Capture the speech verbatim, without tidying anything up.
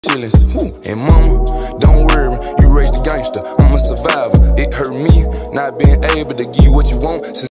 Chillins, and mama, don't worry, you raised a gangster, I'm a survivor. It hurt me not being able to give you what you want.